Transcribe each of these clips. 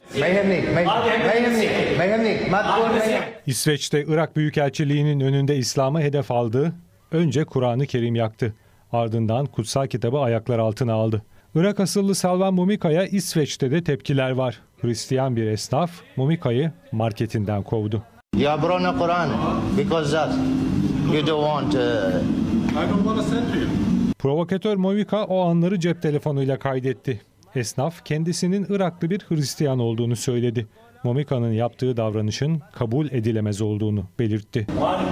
İsveç'te Irak Büyükelçiliği'nin önünde İslam'ı hedef aldı. Önce Kur'an-ı Kerim yaktı. Ardından kutsal kitabı ayaklar altına aldı. Irak asıllı Selvan Mumika'ya İsveç'te de tepkiler var. Hristiyan bir esnaf Mumika'yı marketinden kovdu. Ya brought Quran because that you don't want. I don't want to send to you. Provokatör Mumika o anları cep telefonuyla kaydetti. Esnaf kendisinin Iraklı bir Hristiyan olduğunu söyledi. Mumika'nın yaptığı davranışın kabul edilemez olduğunu belirtti.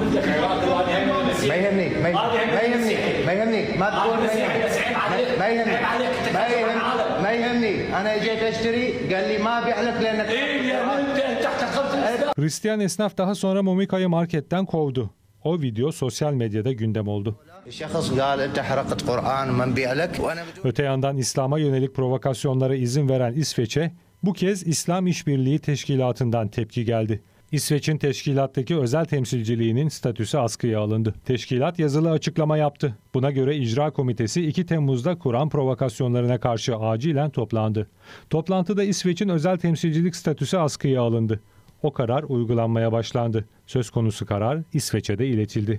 Hristiyan esnaf daha sonra Mumika'yı marketten kovdu. O video sosyal medyada gündem oldu. Öte yandan İslam'a yönelik provokasyonlara izin veren İsveç'e bu kez İslam İşbirliği Teşkilatı'ndan tepki geldi. İsveç'in teşkilattaki özel temsilciliğinin statüsü askıya alındı. Teşkilat yazılı açıklama yaptı. Buna göre İcra Komitesi 2 Temmuz'da Kur'an provokasyonlarına karşı acilen toplandı. Toplantıda İsveç'in özel temsilcilik statüsü askıya alındı. O karar uygulanmaya başlandı. Söz konusu karar İsveç'e de iletildi.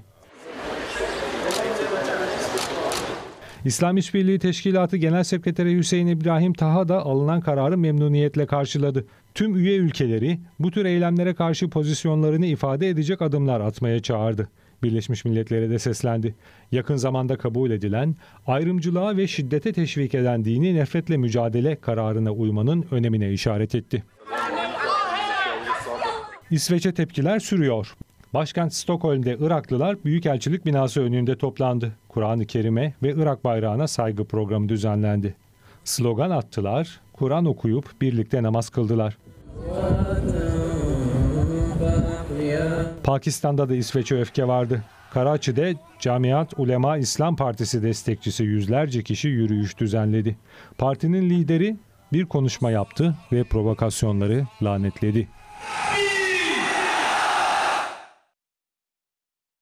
İslam İşbirliği Teşkilatı Genel Sekreteri Hüseyin İbrahim Taha da alınan kararı memnuniyetle karşıladı. Tüm üye ülkeleri bu tür eylemlere karşı pozisyonlarını ifade edecek adımlar atmaya çağırdı. Birleşmiş Milletler'e de seslendi. Yakın zamanda kabul edilen, ayrımcılığa ve şiddete teşvik eden dini nefretle mücadele kararına uymanın önemine işaret etti. İsveç'e tepkiler sürüyor. Başkent Stockholm'de Iraklılar Büyükelçilik binası önünde toplandı. Kur'an-ı Kerim'e ve Irak bayrağına saygı programı düzenlendi. Slogan attılar, Kur'an okuyup birlikte namaz kıldılar. Pakistan'da da İsveç'e öfke vardı. Karachi'de Camiat Ulema İslam Partisi destekçisi yüzlerce kişi yürüyüş düzenledi. Partinin lideri bir konuşma yaptı ve provokasyonları lanetledi.